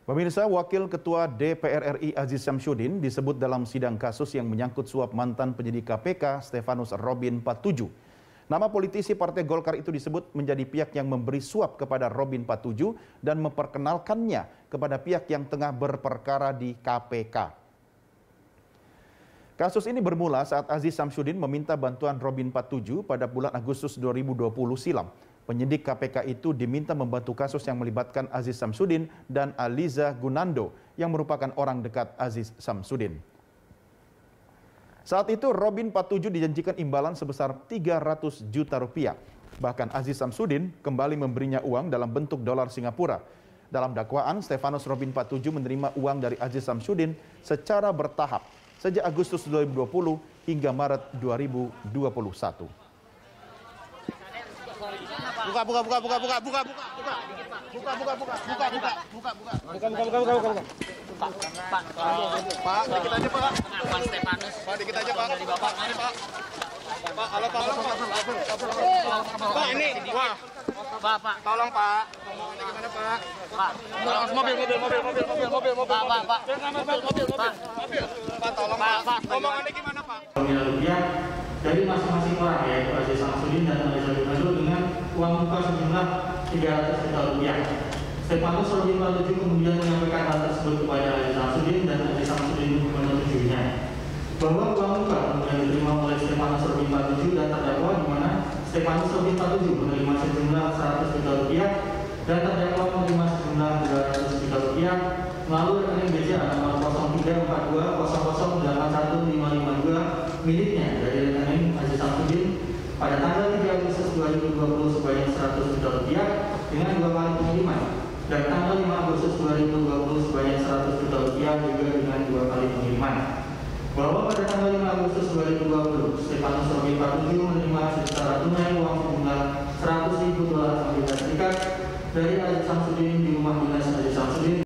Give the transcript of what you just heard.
Pemirsa, Wakil Ketua DPR RI Aziz Syamsuddin disebut dalam sidang kasus yang menyangkut suap mantan penyidik KPK Stefanus Robin 47. Nama politisi Partai Golkar itu disebut menjadi pihak yang memberi suap kepada Robin 47 dan memperkenalkannya kepada pihak yang tengah berperkara di KPK. Kasus ini bermula saat Aziz Syamsuddin meminta bantuan Robin 47 pada bulan Agustus 2020 silam. Penyidik KPK itu diminta membantu kasus yang melibatkan Aziz Syamsuddin dan Aliza Gunando yang merupakan orang dekat Aziz Syamsuddin. Saat itu Robin 47 dijanjikan imbalan sebesar 300 juta rupiah. Bahkan Aziz Syamsuddin kembali memberinya uang dalam bentuk dolar Singapura. Dalam dakwaan, Stefanus Robin 47 menerima uang dari Aziz Syamsuddin secara bertahap sejak Agustus 2020 hingga Maret 2021. Pak, dikit aja Pak. Pak Stefanus. Pak, dikit aja Pak. Dari Bapak, mari Pak. Pak, halo Pak. Pak, ini, wah. Pak. Tolong Pak. Gimana Pak? Pak. Mobil. Pak. Pak, tolong Pak. Ngomongannya gimana Pak? Rupiah dari masing-masing orang, yaitu Aziz Syamsuddin dan Aliza Gunando dengan uang muka sejumlah 300 juta rupiah. Stefanus Robin 47 kemudian menyampaikan hal tersebut kepada Aziz Syamsuddin dan Aziz Syamsuddin menyetujuinya. Bahwa uang muka kemudian diterima oleh Stefanus Robin 47 dan terdakwa di mana Stefanus Robin 47 menerima sejumlah 100 juta rupiah dan terdakwa menerima sejumlah 200 juta rupiah melalui rekening BCA nomor 034200815552 miliknya dari rekening Aziz Syamsuddin pada tanggal 3 Agustus 2020 sebanyak 100 juta rupiah dengan 2 kali pengiriman, dan tanggal 5 Agustus 2020 sebanyak 100 juta rupiah juga dengan 2 kali pengiriman. Bahwa pada tanggal 5 Agustus 2020 Stefanus Robin 47 menerima secara tunai uang sejumlah $100.000 Amerika Serikat dari Aziz Syamsuddin di rumah dinas